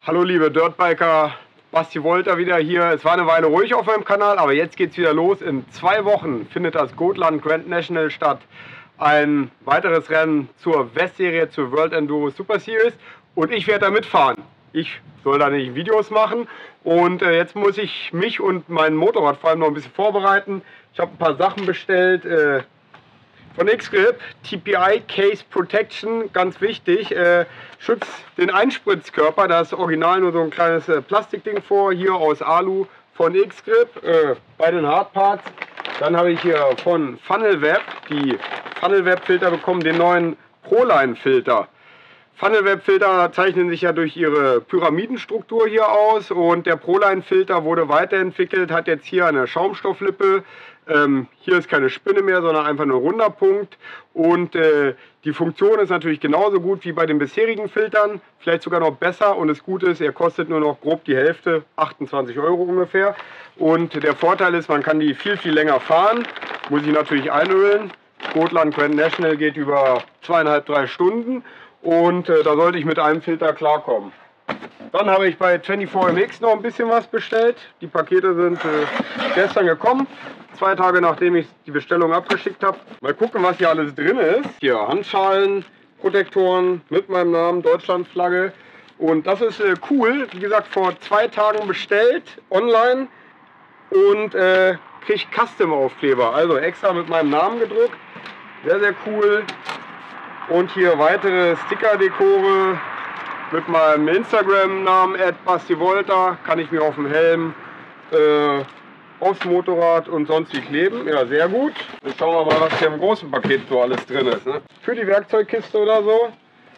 Hallo liebe Dirtbiker, Basti Wolter wieder hier. Es war eine Weile ruhig auf meinem Kanal, aber jetzt geht es wieder los. In 2 Wochen findet das Gotland Grand National statt. Ein weiteres Rennen zur Westserie, zur World Enduro Super Series. Und ich werde da mitfahren. Ich soll da nicht Videos machen. Und jetzt muss ich mich und mein Motorrad vor allem noch ein bisschen vorbereiten. Ich habe ein paar Sachen bestellt. Von X-Grip, TPI Case Protection, ganz wichtig, schützt den Einspritzkörper, das Original nur so ein kleines Plastikding vor, hier aus Alu von X-Grip, bei den Hardparts. Dann habe ich hier von Funnelweb die Funnelweb-Filter bekommen, den neuen Proline-Filter. Funnelweb-Filter zeichnen sich ja durch ihre Pyramidenstruktur hier aus und der Proline-Filter wurde weiterentwickelt, hat jetzt hier eine Schaumstofflippe. Hier ist keine Spinne mehr, sondern einfach nur ein runder Punkt. Und die Funktion ist natürlich genauso gut wie bei den bisherigen Filtern, vielleicht sogar noch besser. Und das Gute ist, er kostet nur noch grob die Hälfte, 28 € ungefähr. Und der Vorteil ist, man kann die viel länger fahren. Muss ich natürlich einölen. Gotland Grand National geht über 2,5, 3 Stunden. Und da sollte ich mit einem Filter klarkommen. Dann habe ich bei 24MX noch ein bisschen was bestellt. Die Pakete sind gestern gekommen, 2 Tage nachdem ich die Bestellung abgeschickt habe. Mal gucken, was hier alles drin ist. Hier Handschalen, Protektoren mit meinem Namen, Deutschlandflagge. Und das ist cool, wie gesagt, vor 2 Tagen bestellt, online. Und kriege Custom-Aufkleber, also extra mit meinem Namen gedruckt. Sehr cool. Und hier weitere Sticker-Dekore mit meinem Instagram-Namen @BastiVolter, kann ich mir auf dem Helm, aufs Motorrad und sonst wie kleben. Ja, sehr gut. Jetzt schauen wir mal, was hier im großen Paket so alles drin ist. Ne? Für die Werkzeugkiste oder so.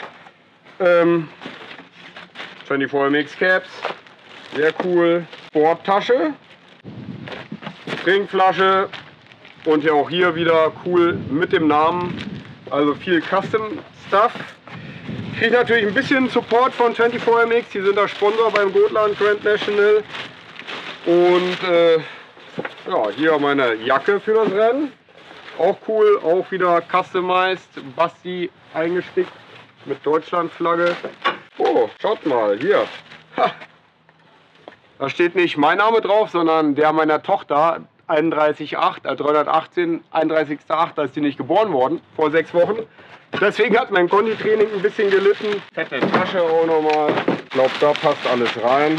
24MX Caps, sehr cool. Sporttasche, Trinkflasche und ja auch hier wieder cool mit dem Namen. Also viel Custom Stuff. Ich kriege natürlich ein bisschen Support von 24MX, die sind der Sponsor beim Gotland Grand National. Und ja, hier meine Jacke für das Rennen. Auch cool, auch wieder customized, Basti eingestickt mit Deutschlandflagge. Oh, schaut mal, hier. Ha. Da steht nicht mein Name drauf, sondern der meiner Tochter. 318, 31.8., da ist die nicht geboren worden, vor 6 Wochen. Deswegen hat mein Konditraining ein bisschen gelitten. Fette Tasche auch nochmal. Ich glaube, da passt alles rein,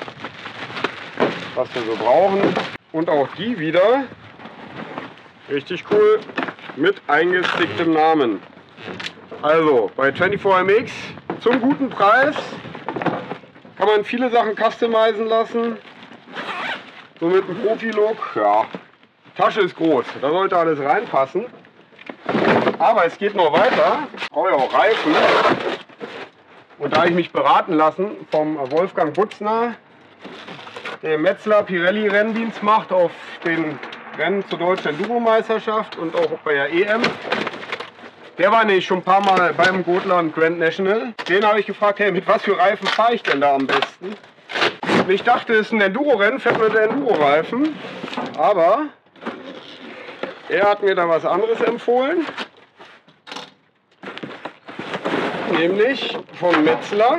was wir so brauchen. Und auch die wieder, richtig cool, mit eingesticktem Namen. Also bei 24MX zum guten Preis kann man viele Sachen customizen lassen. So mit einem Profi-Look, ja, die Tasche ist groß, da sollte alles reinpassen. Aber es geht noch weiter, ich brauche ja auch Reifen. Und da habe ich mich beraten lassen vom Wolfgang Butzner, der Metzler Pirelli Renndienst macht auf den Rennen zur Deutschen Enduro-Meisterschaft und auch bei der EM. Der war nämlich schon ein paar Mal beim Gotland Grand National. Den habe ich gefragt, hey, mit was für Reifen fahre ich denn da am besten? Ich dachte, es ist ein Enduro-Rennen, fährt mit Enduro-Reifen, aber er hat mir da was anderes empfohlen, nämlich vom Metzler,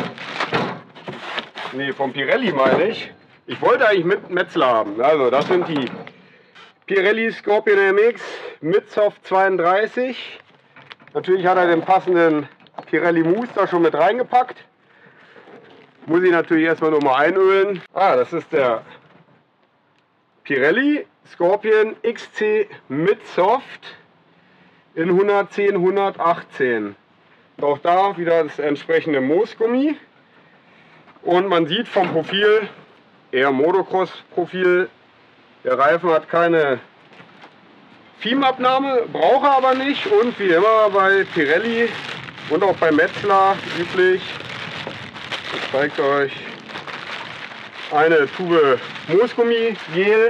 nee, vom Pirelli meine ich. Ich wollte eigentlich mit Metzler haben, also das sind die Pirelli Scorpion MX mit Soft 32. Natürlich hat er den passenden Pirelli Mousse da schon mit reingepackt. Muss ich natürlich erstmal nochmal einölen. Das ist der Pirelli Scorpion XC mit Soft in 110, 118. Auch da wieder das entsprechende Moosgummi. Und man sieht vom Profil, eher Motocross-Profil, der Reifen hat keine Fiemabnahme, braucht er aber nicht. Und wie immer bei Pirelli und auch bei Metzler üblich, ich zeige euch eine Tube Moosgummi-Gel.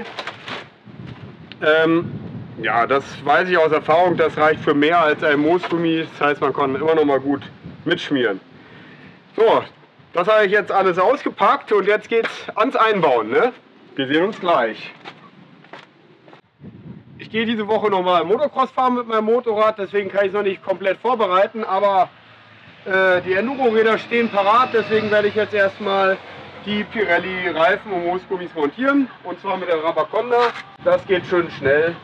Ja, das weiß ich aus Erfahrung, das reicht für mehr als ein Moosgummi. Das heißt, man kann immer noch mal gut mitschmieren. So, das habe ich jetzt alles ausgepackt und jetzt geht's ans Einbauen. Ne? Wir sehen uns gleich. Ich gehe diese Woche noch mal Motocross fahren mit meinem Motorrad, deswegen kann ich es noch nicht komplett vorbereiten, aber Die Enduro-Räder stehen parat, deswegen werde ich jetzt erstmal die Pirelli Reifen und Moosgummis montieren. Und zwar mit der Rabaconda. Das geht schön schnell.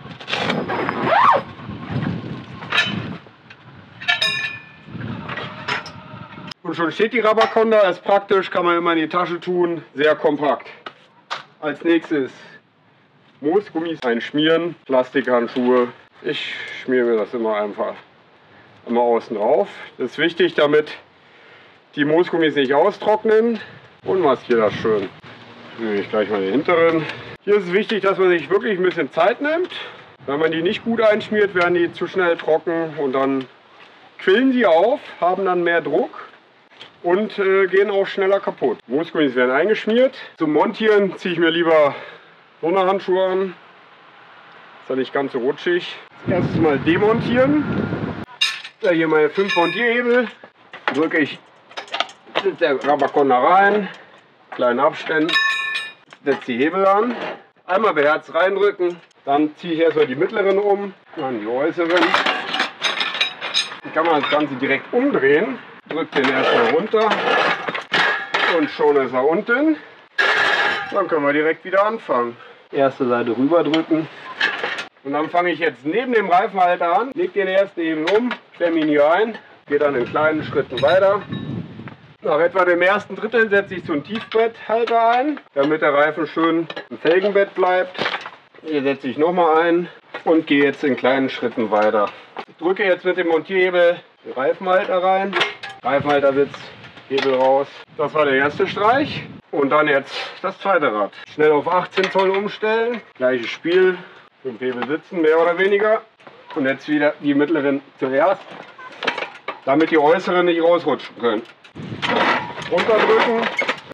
Und schon steht die Rabaconda, ist praktisch, kann man immer in die Tasche tun, sehr kompakt. Als nächstes Moosgummis einschmieren, Plastikhandschuhe. Ich schmiere mir das immer einfach außen drauf. Das ist wichtig, damit die Moosgummis nicht austrocknen, und maskiere das schön. Nehme ich gleich mal den hinteren. Hier ist es wichtig, dass man sich wirklich ein bisschen Zeit nimmt. Wenn man die nicht gut einschmiert, werden die zu schnell trocken und dann quillen sie auf, haben dann mehr Druck und gehen auch schneller kaputt. Moosgummis werden eingeschmiert. Zum Montieren ziehe ich mir lieber so eine Handschuhe an. Ist ja nicht ganz so rutschig. Erstes mal demontieren. Hier meine 5 Montierhebel. Drücke ich mit der Rabaconda rein. Kleinen Abständen. Setze die Hebel an. Einmal beherzt reindrücken. Dann ziehe ich erstmal die mittleren um. Dann die äußeren. Dann kann man das Ganze direkt umdrehen. Drückt den erstmal runter. Und schon ist er unten. Dann können wir direkt wieder anfangen. Erste Seite rüber drücken. Und dann fange ich jetzt neben dem Reifenhalter an. Leg den ersten eben um, klemme ihn hier ein. Gehe dann in kleinen Schritten weiter. Nach etwa dem ersten Drittel setze ich so einen Tiefbetthalter ein, damit der Reifen schön im Felgenbett bleibt. Hier setze ich nochmal ein und gehe jetzt in kleinen Schritten weiter. Ich drücke jetzt mit dem Montierhebel den Reifenhalter rein. Reifenhalter-Sitz, Hebel raus. Das war der erste Streich. Und dann jetzt das zweite Rad. Schnell auf 18 Zoll umstellen. Gleiches Spiel. 5 Hebel sitzen, mehr oder weniger. Und jetzt wieder die mittleren zuerst, damit die äußeren nicht rausrutschen können. Runterdrücken.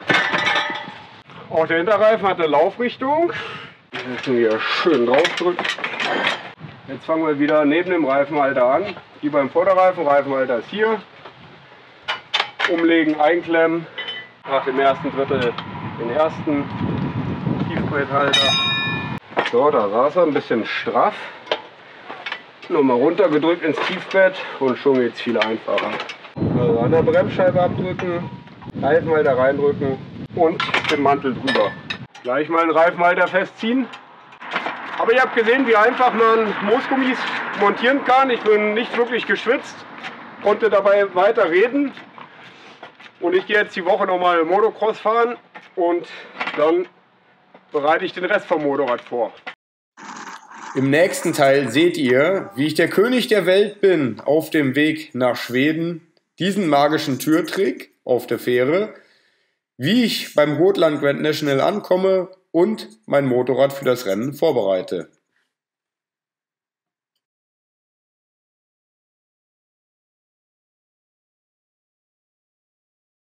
Auch der Hinterreifen hat eine Laufrichtung. Jetzt hier schön draufdrücken. Jetzt fangen wir wieder neben dem Reifenhalter an. Wie beim Vorderreifen. Reifenhalter ist hier. Umlegen, einklemmen. Nach dem ersten Drittel den ersten Tiefbetthalter. So, da saß er ein bisschen straff. Nochmal runtergedrückt ins Tiefbett und schon geht es viel einfacher. Also an der Bremsscheibe abdrücken, Reifenhalter reindrücken und den Mantel drüber. Gleich mal den Reifenhalter festziehen. Aber ihr habt gesehen, wie einfach man Moosgummis montieren kann. Ich bin nicht wirklich geschwitzt, konnte dabei weiter reden. Und ich gehe jetzt die Woche nochmal Motocross fahren und dann bereite ich den Rest vom Motorrad vor. Im nächsten Teil seht ihr, wie ich der König der Welt bin auf dem Weg nach Schweden, diesen magischen Türtrick auf der Fähre, wie ich beim Gotland Grand National ankomme und mein Motorrad für das Rennen vorbereite.